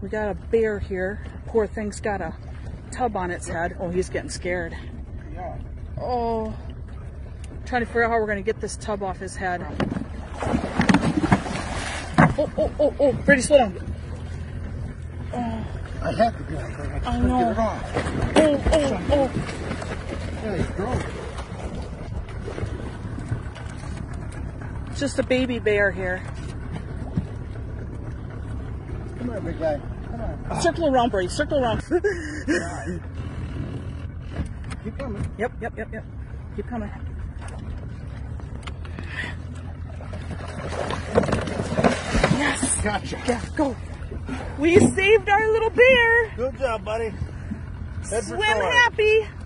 We got a bear here. Poor thing's got a tub on its head. Oh, he's getting scared. Yeah. Oh, trying to figure out how we're going to get this tub off his head. Oh, Brady, slow down. Oh. I have to do it. I know. Get it off. Oh. Yeah, he's drunk. Just a baby bear here. Come here, big guy. Come on. Circle around, Brady. Circle around. Keep coming. Yep. Keep coming. Yes. Gotcha. Yeah, go. We saved our little bear. Good job, buddy. Head for Swim shore. happy.